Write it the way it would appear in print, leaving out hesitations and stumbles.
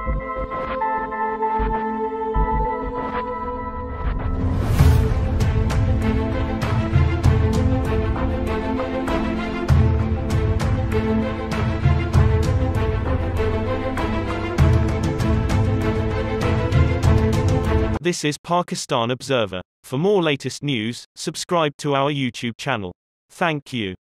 This is Pakistan Observer. For more latest news, subscribe to our YouTube channel. Thank you.